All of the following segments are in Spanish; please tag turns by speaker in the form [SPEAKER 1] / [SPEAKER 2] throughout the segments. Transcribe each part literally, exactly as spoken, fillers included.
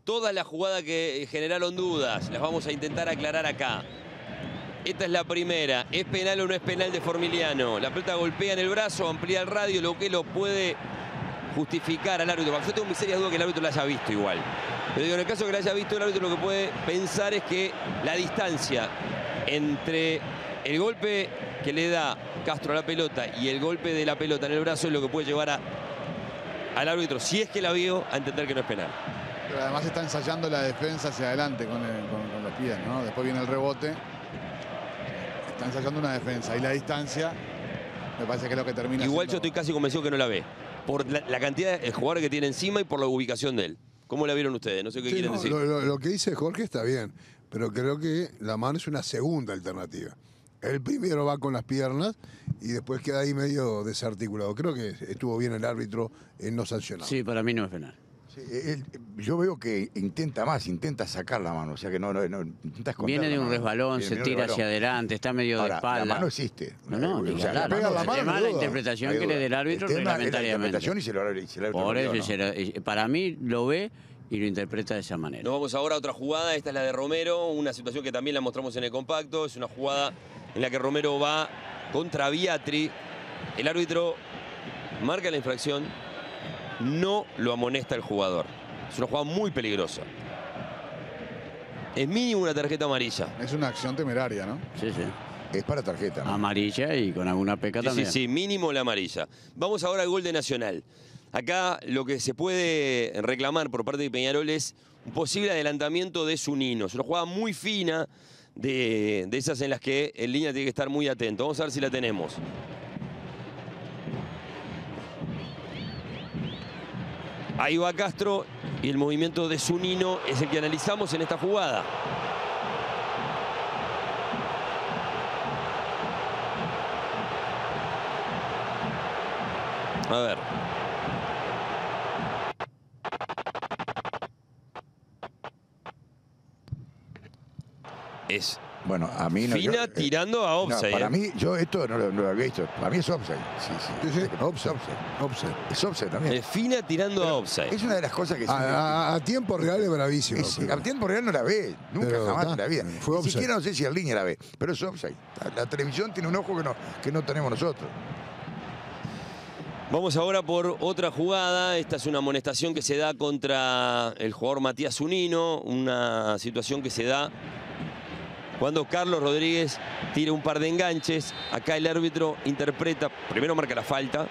[SPEAKER 1] Todas las jugadas que generaron dudas las vamos a intentar aclarar acá. Esta es la primera. ¿Es penal o no es penal de Formiliano? La pelota golpea en el brazo, amplía el radio, lo que lo puede justificar al árbitro. Yo tengo mis serias dudas que el árbitro la haya visto igual. Pero digo, en el caso que la haya visto el árbitro, lo que puede pensar es que la distancia entre el golpe que le da Castro a la pelota y el golpe de la pelota en el brazo es lo que puede llevar a, al árbitro, si es que la vio, a entender que no es penal.
[SPEAKER 2] Pero además está ensayando la defensa hacia adelante con, el, con, con los pies, ¿no? Después viene el rebote. Está ensayando una defensa y la distancia me parece que es lo que termina.
[SPEAKER 1] Igual
[SPEAKER 2] siendo...
[SPEAKER 1] yo estoy casi convencido que no la ve. Por la, la cantidad de jugadores que tiene encima y por la ubicación de él. ¿Cómo la vieron ustedes? No sé qué
[SPEAKER 3] sí,
[SPEAKER 1] quieren
[SPEAKER 3] no,
[SPEAKER 1] decir.
[SPEAKER 3] Lo, lo, lo que dice Jorge está bien, pero creo que la mano es una segunda alternativa. El primero va con las piernas y después queda ahí medio desarticulado. Creo que estuvo bien el árbitro en no sancionar.
[SPEAKER 4] Sí, para mí no es penal.
[SPEAKER 5] Sí, él, yo veo que intenta más, intenta sacar la mano, o sea que no, no, no intenta esconder.
[SPEAKER 4] Viene de un
[SPEAKER 5] la mano.
[SPEAKER 4] resbalón,
[SPEAKER 5] Viene
[SPEAKER 4] se
[SPEAKER 5] de un
[SPEAKER 4] tira
[SPEAKER 5] resbalón.
[SPEAKER 4] hacia adelante, está medio
[SPEAKER 5] Ahora,
[SPEAKER 4] de espalda.
[SPEAKER 5] la mano existe.
[SPEAKER 4] No, no,
[SPEAKER 5] o sea,
[SPEAKER 4] claro,
[SPEAKER 2] pega la
[SPEAKER 4] el
[SPEAKER 2] mano,
[SPEAKER 4] tema
[SPEAKER 2] no
[SPEAKER 4] es la
[SPEAKER 2] duda.
[SPEAKER 4] interpretación
[SPEAKER 5] Hay
[SPEAKER 4] que le
[SPEAKER 5] duda.
[SPEAKER 4] dé el árbitro
[SPEAKER 5] El tema es la
[SPEAKER 4] reglamentariamente.
[SPEAKER 5] interpretación y se lo, y se lo
[SPEAKER 4] Por eso,
[SPEAKER 5] no.
[SPEAKER 4] se lo- para mí lo ve y lo interpreta de esa manera.
[SPEAKER 1] Nos vamos ahora a otra jugada. Esta es la de Romero, una situación que también la mostramos en el compacto. Es una jugada en la que Romero va contra Biatri. El árbitro marca la infracción, no lo amonesta el jugador. Es una jugada muy peligrosa. Es mínimo una tarjeta amarilla.
[SPEAKER 2] Es una acción temeraria, ¿no?
[SPEAKER 4] Sí, sí.
[SPEAKER 5] Es para tarjeta, ¿no?
[SPEAKER 4] Amarilla y con alguna peca
[SPEAKER 1] Sí,
[SPEAKER 4] también.
[SPEAKER 1] sí, sí, mínimo la amarilla. Vamos ahora al gol de Nacional. Acá lo que se puede reclamar por parte de Peñarol es un posible adelantamiento de Zunino. Es una jugada muy fina de, de esas en las que el línea tiene que estar muy atento. Vamos a ver si la tenemos. Ahí va Castro y el movimiento de Zunino es el que analizamos en esta jugada. A ver. Es
[SPEAKER 5] Bueno, a mí no.
[SPEAKER 1] fina
[SPEAKER 5] yo, eh,
[SPEAKER 1] tirando a offside.
[SPEAKER 5] no, para
[SPEAKER 1] eh.
[SPEAKER 5] mí, yo esto no lo, no lo había visto. Para mí es offside. Sí, sí.
[SPEAKER 3] Sí, sí,
[SPEAKER 5] Es
[SPEAKER 3] offside.
[SPEAKER 5] offside.
[SPEAKER 3] Offside.
[SPEAKER 5] Es offside también.
[SPEAKER 1] Es fina tirando a offside.
[SPEAKER 5] Es una de las cosas que...
[SPEAKER 3] A, a- a tiempo real es bravísimo.
[SPEAKER 5] Es,
[SPEAKER 3] pero-
[SPEAKER 5] a tiempo real no la ve, nunca
[SPEAKER 3] Pero,
[SPEAKER 5] jamás
[SPEAKER 3] ta,
[SPEAKER 5] en la vida.
[SPEAKER 3] fue
[SPEAKER 5] Ni
[SPEAKER 3] offside.
[SPEAKER 5] siquiera no sé si en línea la ve, pero es offside. La, la televisión tiene un ojo que no, que no tenemos nosotros.
[SPEAKER 1] Vamos ahora por otra jugada. Esta es una amonestación que se da contra el jugador Matías Zunino. Una situación que se da cuando Carlos Rodríguez tira un par de enganches. Acá el árbitro interpreta, primero marca la falta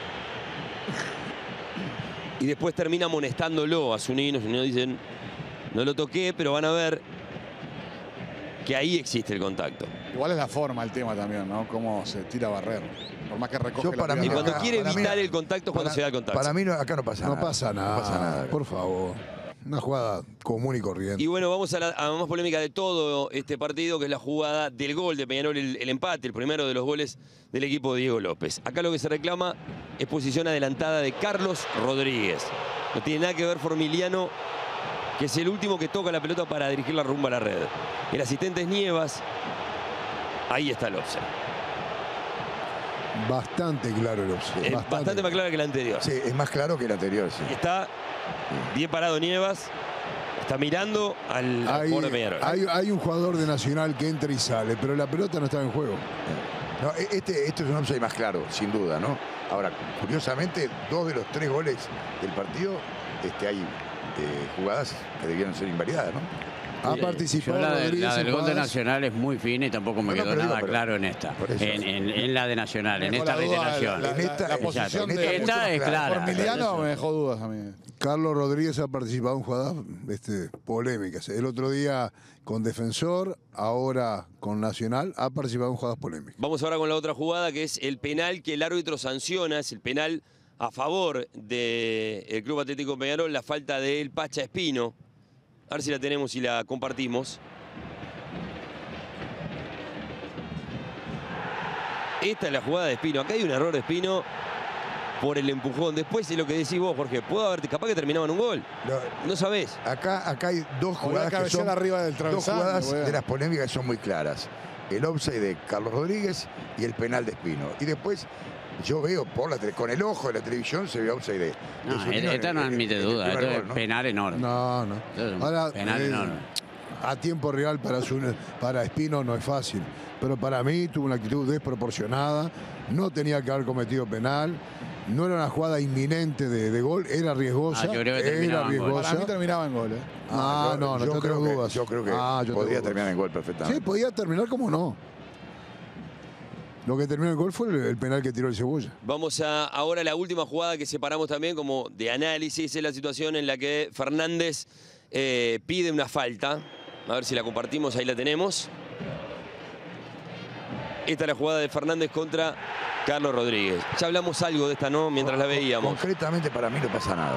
[SPEAKER 1] y después termina amonestándolo a Zunino. Zunino dicen, no lo toqué, pero van a ver que ahí existe el contacto.
[SPEAKER 2] Igual es la forma el tema también, ¿no? Cómo se tira a barrer. Por más que recoge
[SPEAKER 5] Yo
[SPEAKER 2] la
[SPEAKER 5] para mí
[SPEAKER 1] Y
[SPEAKER 2] pierna.
[SPEAKER 5] no,
[SPEAKER 1] cuando
[SPEAKER 5] acá,
[SPEAKER 1] quiere
[SPEAKER 5] para mí
[SPEAKER 1] evitar
[SPEAKER 5] no.
[SPEAKER 1] el contacto es cuando
[SPEAKER 5] Para-
[SPEAKER 1] se da el contacto.
[SPEAKER 5] Para mí no, acá no pasa
[SPEAKER 3] No
[SPEAKER 5] nada.
[SPEAKER 3] pasa nada.
[SPEAKER 5] No pasa nada.
[SPEAKER 3] Por favor. Una jugada común y corriente.
[SPEAKER 1] Y bueno, vamos a la a más polémica de todo este partido, que es la jugada del gol de Peñarol, el, el empate, el primero de los goles del equipo de Diego López. Acá lo que se reclama es posición adelantada de Carlos Rodríguez. No tiene nada que ver Formiliano, que es el último que toca la pelota para dirigirla rumbo a la red. El asistente es Nievas. Ahí está el offside.
[SPEAKER 3] Bastante claro el offside.
[SPEAKER 1] Es bastante más clara que la anterior.
[SPEAKER 5] Sí, es más claro que el anterior, sí.
[SPEAKER 1] Y está bien parado Nievas. Está mirando al, al
[SPEAKER 3] Hay,
[SPEAKER 1] jugador de Peñarol.
[SPEAKER 3] hay, hay un jugador de Nacional que entra y sale, pero la pelota no estaba en juego.
[SPEAKER 5] No, este, este es un offside más claro, sin duda, ¿no? Ahora, curiosamente, dos de los tres goles del partido, este, hay eh, jugadas que debieron ser invalidadas, ¿no?
[SPEAKER 3] Ha
[SPEAKER 4] Yo
[SPEAKER 3] participado
[SPEAKER 4] la, de-
[SPEAKER 3] Rodríguez
[SPEAKER 4] la del
[SPEAKER 3] en
[SPEAKER 4] gol de
[SPEAKER 3] jugadas-
[SPEAKER 4] Nacional es muy fina y tampoco me
[SPEAKER 5] No, no,
[SPEAKER 4] quedó
[SPEAKER 5] pero digo,
[SPEAKER 4] nada
[SPEAKER 5] pero-
[SPEAKER 4] claro en esta.
[SPEAKER 5] por eso.
[SPEAKER 4] En, en- en la de Nacional, en
[SPEAKER 2] Me dejó
[SPEAKER 4] esta
[SPEAKER 2] la duda,
[SPEAKER 4] reiteración.
[SPEAKER 2] la- la-
[SPEAKER 5] En esta-
[SPEAKER 2] la
[SPEAKER 5] exacto,
[SPEAKER 2] posición
[SPEAKER 5] en
[SPEAKER 2] de-
[SPEAKER 5] esta
[SPEAKER 4] Esta es
[SPEAKER 5] mucho más
[SPEAKER 4] clara.
[SPEAKER 2] Formiliano
[SPEAKER 4] Eso.
[SPEAKER 2] me dejó dudas a mí.
[SPEAKER 3] Carlos Rodríguez ha participado en jugadas este, polémicas. El otro día con Defensor, ahora con Nacional, ha participado en jugadas polémicas.
[SPEAKER 1] Vamos ahora con la otra jugada, que es el penal que el árbitro sanciona. Es el penal a favor del Club Atlético Peñarol, la falta del Pacha Espino. A ver si la tenemos y la compartimos. Esta es la jugada de Espino. Acá hay un error de Espino por el empujón. Después es lo que decís vos, Jorge. Pudo haber, capaz que terminaba en un gol.
[SPEAKER 5] No,
[SPEAKER 1] No sabés.
[SPEAKER 5] acá, acá hay dos
[SPEAKER 2] Podría
[SPEAKER 5] jugadas que
[SPEAKER 2] cabecear
[SPEAKER 5] son
[SPEAKER 2] arriba del
[SPEAKER 5] dos
[SPEAKER 2] travesaño,
[SPEAKER 5] jugadas
[SPEAKER 2] weón.
[SPEAKER 5] de las polémicas que son muy claras. El offside de Carlos Rodríguez y el penal de Espino. Y después yo veo por la tele, con el ojo de la televisión se ve offside de, de
[SPEAKER 4] No,
[SPEAKER 5] Zunino
[SPEAKER 4] esta
[SPEAKER 5] en
[SPEAKER 4] no
[SPEAKER 5] el-
[SPEAKER 4] admite
[SPEAKER 5] en el
[SPEAKER 4] duda.
[SPEAKER 5] primer
[SPEAKER 4] Esto es
[SPEAKER 5] gol, ¿no?
[SPEAKER 4] penal enorme.
[SPEAKER 3] No, no.
[SPEAKER 4] Esto es un
[SPEAKER 3] Ahora,
[SPEAKER 4] penal
[SPEAKER 3] eh,
[SPEAKER 4] enorme.
[SPEAKER 3] a tiempo real para, su, para Espino no es fácil. Pero para mí tuvo una actitud desproporcionada. No tenía que haber cometido penal. No era una jugada inminente de, de gol. Era riesgosa.
[SPEAKER 4] Ah, yo creo que
[SPEAKER 3] era
[SPEAKER 4] terminaba en gol.
[SPEAKER 3] riesgosa.
[SPEAKER 2] Para mí terminaba en gol, ¿eh?
[SPEAKER 3] Ah,
[SPEAKER 5] yo-
[SPEAKER 3] no, no,
[SPEAKER 5] yo
[SPEAKER 3] no
[SPEAKER 5] creo
[SPEAKER 3] tengo
[SPEAKER 5] que-
[SPEAKER 3] dudas.
[SPEAKER 5] Yo creo que
[SPEAKER 3] Ah, yo
[SPEAKER 5] podía
[SPEAKER 3] tengo
[SPEAKER 5] terminar
[SPEAKER 3] dudas.
[SPEAKER 5] en gol
[SPEAKER 3] Sí,
[SPEAKER 5] perfectamente.
[SPEAKER 3] podía terminar como no. Lo que terminó en gol fue el, el penal que tiró el Cebolla.
[SPEAKER 1] Vamos a ahora la última jugada que separamos también como de análisis, es la situación en la que Fernández eh, pide una falta. A ver si la compartimos, ahí la tenemos. Esta es la jugada de Fernández contra Carlos Rodríguez. Ya hablamos algo de esta, ¿no? Mientras la veíamos.
[SPEAKER 5] Concretamente para mí no pasa nada.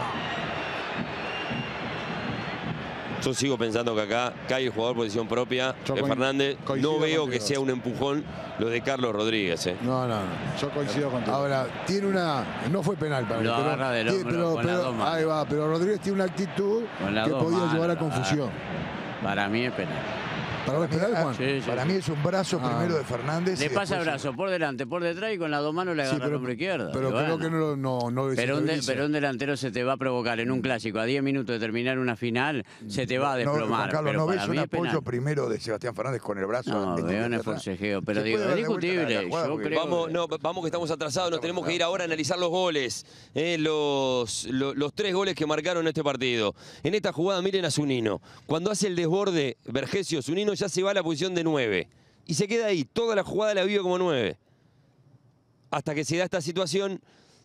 [SPEAKER 1] Yo sigo pensando que acá cae el jugador por decisión propia
[SPEAKER 2] Yo
[SPEAKER 1] de
[SPEAKER 2] coin-
[SPEAKER 1] Fernández.
[SPEAKER 2] coincido
[SPEAKER 1] No veo
[SPEAKER 2] contigo.
[SPEAKER 1] que sea un empujón lo de Carlos Rodríguez. ¿eh?
[SPEAKER 3] No, no, no.
[SPEAKER 2] Yo coincido contigo.
[SPEAKER 3] Ahora, tiene una. No fue penal para mí.
[SPEAKER 4] Lo
[SPEAKER 3] pero,
[SPEAKER 4] agarra del
[SPEAKER 3] sí,
[SPEAKER 4] hombro
[SPEAKER 3] pero-
[SPEAKER 4] con las
[SPEAKER 3] pero-
[SPEAKER 4] dos manos.
[SPEAKER 3] ahí va, pero Rodríguez tiene una actitud
[SPEAKER 4] Con las
[SPEAKER 3] que
[SPEAKER 4] dos
[SPEAKER 3] podía
[SPEAKER 4] manos,
[SPEAKER 3] llevar a
[SPEAKER 4] la
[SPEAKER 3] confusión.
[SPEAKER 4] Para mí es penal.
[SPEAKER 3] ¿Para vos es penal, Juan?
[SPEAKER 4] Sí, sí,
[SPEAKER 5] Para
[SPEAKER 4] sí.
[SPEAKER 5] mí es un brazo
[SPEAKER 3] Ah.
[SPEAKER 5] primero de Fernández.
[SPEAKER 4] Le
[SPEAKER 5] y
[SPEAKER 4] pasa el
[SPEAKER 5] después-
[SPEAKER 4] brazo por delante, por detrás y con las dos manos le
[SPEAKER 3] Sí,
[SPEAKER 4] agarra el hombro izquierdo.
[SPEAKER 3] pero
[SPEAKER 4] Y
[SPEAKER 3] creo
[SPEAKER 4] bueno.
[SPEAKER 3] que no, lo- no, no lo
[SPEAKER 4] Pero un, de-
[SPEAKER 3] desestabiliza.
[SPEAKER 4] pero un delantero se te va a provocar en un clásico a diez minutos de terminar una final, se te va a
[SPEAKER 5] No, Juan
[SPEAKER 4] desplomar.
[SPEAKER 5] Carlos,
[SPEAKER 4] pero
[SPEAKER 5] ¿no
[SPEAKER 4] para
[SPEAKER 5] ves
[SPEAKER 4] mí
[SPEAKER 5] un
[SPEAKER 4] es penal.
[SPEAKER 5] apoyo primero de Sebastián Fernández con el brazo?
[SPEAKER 4] No,
[SPEAKER 5] extendido
[SPEAKER 4] veo un
[SPEAKER 5] hacia atrás?
[SPEAKER 4] forcejeo, pero
[SPEAKER 5] Se
[SPEAKER 4] digo,
[SPEAKER 5] puede
[SPEAKER 4] es
[SPEAKER 5] dar de vuelta la- la
[SPEAKER 4] discutible.
[SPEAKER 5] jugada
[SPEAKER 4] Yo
[SPEAKER 5] porque-
[SPEAKER 4] creo
[SPEAKER 1] Vamos,
[SPEAKER 4] que-
[SPEAKER 1] no, vamos que estamos atrasados, nos tenemos que ir ahora a analizar los goles. eh, los, lo- los tres goles que marcaron este partido. En esta jugada miren a Zunino. Cuando hace el desborde Vergesio, Zunino ya se va a la posición de nueve. Y se queda ahí, toda la jugada la vive como nueve. Hasta que se da esta situación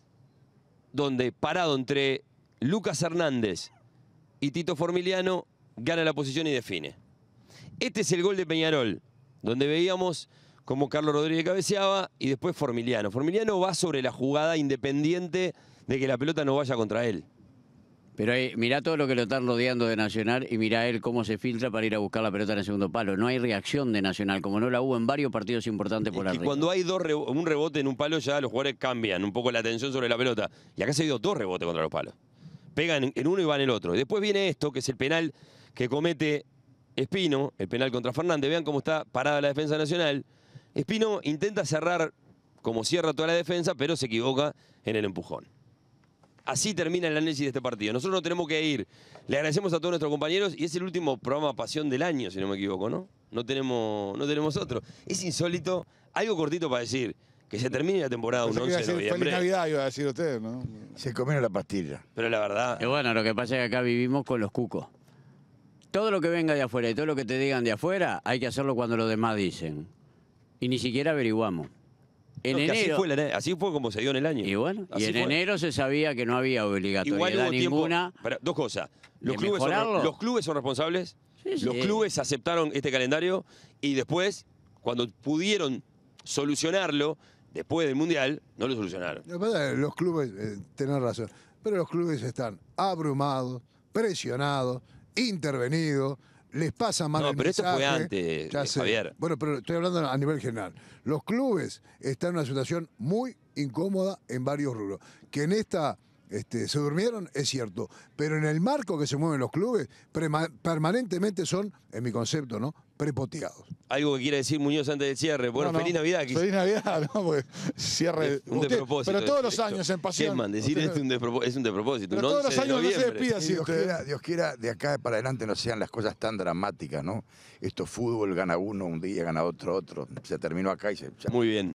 [SPEAKER 1] donde parado entre Lucas Hernández y Tito Formiliano, gana la posición y define. Este es el gol de Peñarol, donde veíamos cómo Carlos Rodríguez cabeceaba y después Formiliano. Formiliano va sobre la jugada independiente de que la pelota no vaya contra él.
[SPEAKER 4] Pero ahí, mirá todo lo que lo están rodeando de Nacional y mirá él cómo se filtra para ir a buscar la pelota en el segundo palo. No hay reacción de Nacional, como no la hubo en varios partidos importantes por
[SPEAKER 1] Y
[SPEAKER 4] arriba.
[SPEAKER 1] cuando hay dos rebo- un rebote en un palo ya los jugadores cambian un poco la atención sobre la pelota. Y acá se dio dos rebotes contra los palos. Pegan en- en uno y van en el otro. Y después viene esto, que es el penal que comete Espino, el penal contra Fernández. Vean cómo está parada la defensa nacional. Espino intenta cerrar como cierra toda la defensa, pero se equivoca en el empujón. Así termina el análisis de este partido. Nosotros no tenemos que ir. Le agradecemos a todos nuestros compañeros y es el último programa Pasión del año, si no me equivoco, ¿no? No tenemos, no tenemos otro. Es insólito, algo cortito para decir, que se termine la temporada un
[SPEAKER 2] Pensé que iba a
[SPEAKER 1] once de
[SPEAKER 2] decir
[SPEAKER 1] noviembre.
[SPEAKER 2] Feliz Navidad, iba a decir usted, ¿no?
[SPEAKER 5] Se comieron la pastilla.
[SPEAKER 1] Pero la verdad,
[SPEAKER 4] Y bueno, lo que pasa es que acá vivimos con los cucos. Todo lo que venga de afuera y todo lo que te digan de afuera, hay que hacerlo cuando los demás dicen. Y ni siquiera averiguamos. En
[SPEAKER 1] no, que así,
[SPEAKER 4] enero.
[SPEAKER 1] fue la- así fue como se dio en el año.
[SPEAKER 4] Y bueno, y
[SPEAKER 1] Así
[SPEAKER 4] en
[SPEAKER 1] fue.
[SPEAKER 4] enero se sabía que no había obligatoriedad
[SPEAKER 1] Igual hubo tiempo.
[SPEAKER 4] ninguna.
[SPEAKER 1] Para, dos cosas. Los
[SPEAKER 4] de
[SPEAKER 1] clubes, son,
[SPEAKER 4] mejorarlo.
[SPEAKER 1] los clubes son responsables.
[SPEAKER 4] Sí, sí.
[SPEAKER 1] Los clubes aceptaron este calendario y después, cuando pudieron solucionarlo, después del Mundial, no lo solucionaron.
[SPEAKER 3] Lo que pasa es que los clubes, eh, tenés razón, pero los clubes están abrumados, presionados, intervenidos, les pasa mal
[SPEAKER 1] No,
[SPEAKER 3] el
[SPEAKER 1] pero esto fue
[SPEAKER 3] mensaje,
[SPEAKER 1] antes,
[SPEAKER 3] ya
[SPEAKER 1] eh,
[SPEAKER 3] sé.
[SPEAKER 1] Javier.
[SPEAKER 3] Bueno, pero estoy hablando a nivel general. Los clubes están en una situación muy incómoda en varios rubros. Que en esta este, se durmieron, es cierto, pero en el marco que se mueven los clubes, prema- permanentemente son, en mi concepto, ¿no?, prepoteados.
[SPEAKER 1] Algo que quiere decir Muñoz antes del cierre. Bueno,
[SPEAKER 2] No, no.
[SPEAKER 1] feliz Navidad. Aquí.
[SPEAKER 2] Feliz Navidad, ¿no? Porque cierre.
[SPEAKER 1] Es un
[SPEAKER 2] usted-
[SPEAKER 1] despropósito.
[SPEAKER 2] pero todos los
[SPEAKER 1] esto.
[SPEAKER 2] años en pasión.
[SPEAKER 1] Gemman, decir
[SPEAKER 2] Usted-
[SPEAKER 1] esto es un, despropo- es un despropósito.
[SPEAKER 2] Pero
[SPEAKER 1] un
[SPEAKER 2] todos los
[SPEAKER 1] once de
[SPEAKER 2] años no se
[SPEAKER 1] noviembre.
[SPEAKER 2] despida
[SPEAKER 5] Y
[SPEAKER 2] así
[SPEAKER 5] Dios
[SPEAKER 2] usted.
[SPEAKER 5] quiera, Dios quiera, de acá para adelante no sean las cosas tan dramáticas, ¿no? Esto fútbol, gana uno un día, gana otro otro. Se terminó acá y se... ya-
[SPEAKER 1] Muy bien.